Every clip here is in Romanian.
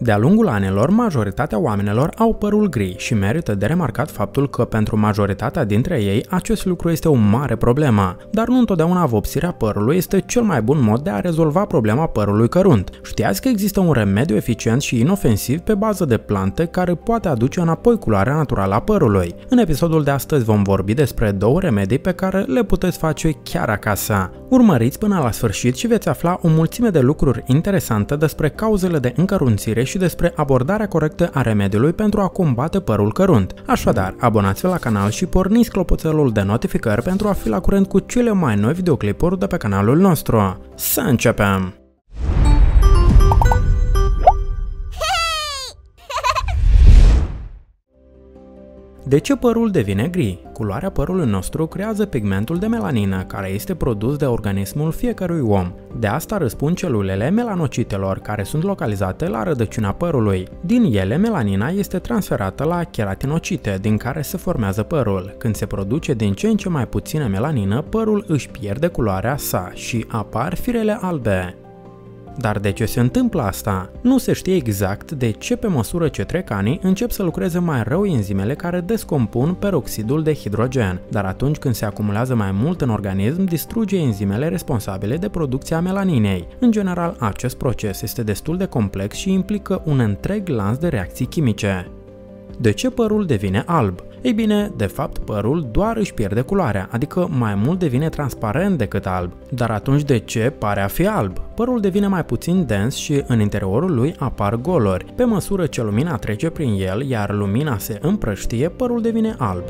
De-a lungul anilor, majoritatea oamenilor au părul gri și merită de remarcat faptul că pentru majoritatea dintre ei acest lucru este o mare problemă, dar nu întotdeauna vopsirea părului este cel mai bun mod de a rezolva problema părului cărunt. Știați că există un remediu eficient și inofensiv pe bază de plante care poate aduce înapoi culoarea naturală a părului. În episodul de astăzi vom vorbi despre două remedii pe care le puteți face chiar acasă. Urmăriți până la sfârșit și veți afla o mulțime de lucruri interesante despre cauzele de încărunțire și despre abordarea corectă a remediului pentru a combate părul cărunt. Așadar, abonați-vă la canal și porniți clopoțelul de notificări pentru a fi la curent cu cele mai noi videoclipuri de pe canalul nostru. Să începem! De ce părul devine gri? Culoarea părului nostru creează pigmentul de melanină, care este produs de organismul fiecărui om. De asta răspund celulele melanocitelor, care sunt localizate la rădăcina părului. Din ele, melanina este transferată la keratinocite, din care se formează părul. Când se produce din ce în ce mai puțină melanină, părul își pierde culoarea sa și apar firele albe. Dar de ce se întâmplă asta? Nu se știe exact de ce pe măsură ce trec ani încep să lucreze mai rău enzimele care descompun peroxidul de hidrogen, dar atunci când se acumulează mai mult în organism, distruge enzimele responsabile de producția melaninei. În general, acest proces este destul de complex și implică un întreg lanț de reacții chimice. De ce părul devine alb? Ei bine, de fapt părul doar își pierde culoarea, adică mai mult devine transparent decât alb. Dar atunci de ce pare a fi alb? Părul devine mai puțin dens și în interiorul lui apar goluri. Pe măsură ce lumina trece prin el, iar lumina se împrăștie, părul devine alb.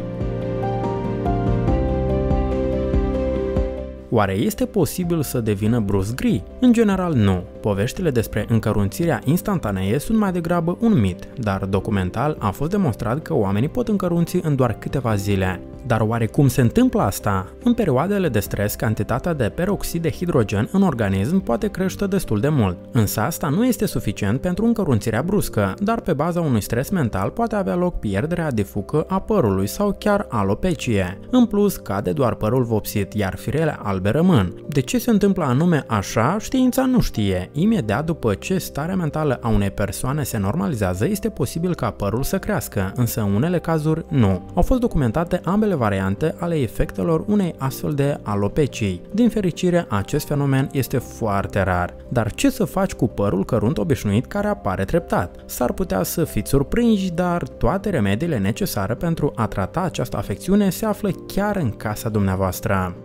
Oare este posibil să devină brusc gri? În general nu. Poveștile despre încărunțirea instantanee sunt mai degrabă un mit, dar documental a fost demonstrat că oamenii pot încărunți în doar câteva zile. Dar oare cum se întâmplă asta? În perioadele de stres, cantitatea de peroxid de hidrogen în organism poate crește destul de mult. Însă asta nu este suficient pentru încărunțirea bruscă, dar pe baza unui stres mental poate avea loc pierderea de fucă a părului sau chiar alopecie. În plus, cade doar părul vopsit, iar firele albe rămân. De ce se întâmplă anume așa, știința nu știe. Imediat după ce starea mentală a unei persoane se normalizează, este posibil ca părul să crească, însă în unele cazuri nu. Au fost documentate ambele variante ale efectelor unei astfel de alopecii. Din fericire, acest fenomen este foarte rar. Dar ce să faci cu părul cărunt obișnuit care apare treptat? S-ar putea să fiți surprinși, dar toate remediile necesare pentru a trata această afecțiune se află chiar în casa dumneavoastră.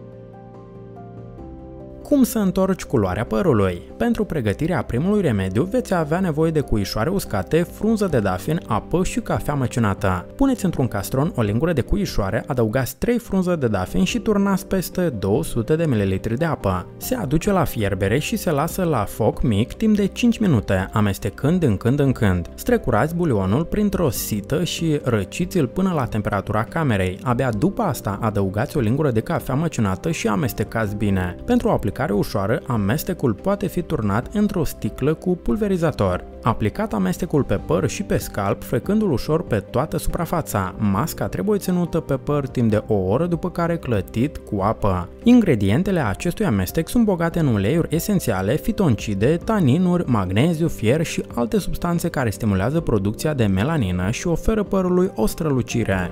Cum să întorci culoarea părului? Pentru pregătirea primului remediu veți avea nevoie de cuișoare uscate, frunză de dafin, apă și cafea măcinată. Puneți într-un castron o lingură de cuișoare, adăugați 3 frunze de dafin și turnați peste 200 de ml de apă. Se aduce la fierbere și se lasă la foc mic timp de 5 minute, amestecând din când în când. Strecurați bulionul printr-o sită și răciți-l până la temperatura camerei. Abia după asta adăugați o lingură de cafea măcinată și amestecați bine. Pentru a aplica ușoară, amestecul poate fi turnat într-o sticlă cu pulverizator. Aplicat amestecul pe păr și pe scalp, frecându-l ușor pe toată suprafața. Masca trebuie ținută pe păr timp de o oră, după care clătit cu apă. Ingredientele acestui amestec sunt bogate în uleiuri esențiale, fitoncide, taninuri, magneziu, fier și alte substanțe care stimulează producția de melanină și oferă părului o strălucire.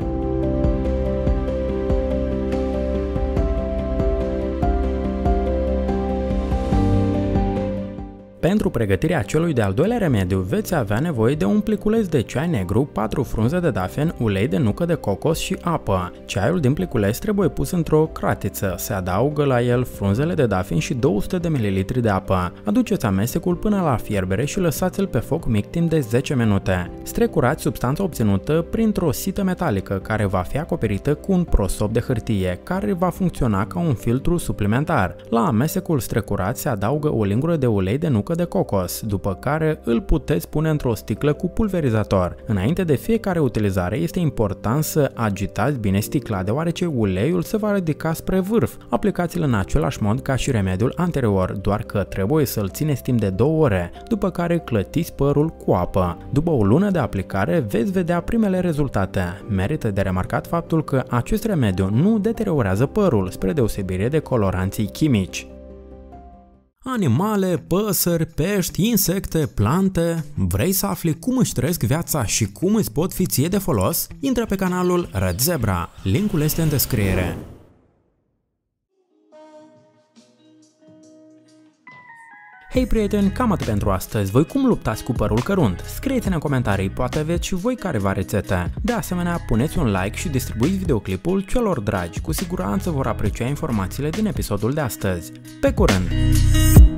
Pentru pregătirea celui de-al doilea remediu veți avea nevoie de un pliculeț de ceai negru, 4 frunze de dafen, ulei de nucă de cocos și apă. Ceaiul din pliculeț trebuie pus într-o cratiță, se adaugă la el frunzele de dafen și 200 de ml de apă. Aduceți amestecul până la fierbere și lăsați-l pe foc mic timp de 10 minute. Strecurați substanța obținută printr-o sită metalică care va fi acoperită cu un prosop de hârtie, care va funcționa ca un filtru suplimentar. La amestecul strecurat se adaugă o lingură de ulei de nucă de cocos, după care îl puteți pune într-o sticlă cu pulverizator. Înainte de fiecare utilizare este important să agitați bine sticla, deoarece uleiul se va ridica spre vârf. Aplicați-l în același mod ca și remediul anterior, doar că trebuie să-l țineți timp de 2 ore, după care clătiți părul cu apă. După o lună de aplicare veți vedea primele rezultate. Merită de remarcat faptul că acest remediu nu deteriorează părul, spre deosebire de coloranții chimici. Animale, păsări, pești, insecte, plante. Vrei să afli cum își trăiesc viața și cum îți pot fi ție de folos? Intră pe canalul Red Zebra. Linkul este în descriere. Hei prieteni, cam atât pentru astăzi. Voi cum luptați cu părul cărunt? Scrieți-ne în comentarii, poate aveți și voi careva rețete. De asemenea, puneți un like și distribuiți videoclipul celor dragi. Cu siguranță vor aprecia informațiile din episodul de astăzi. Pe curând!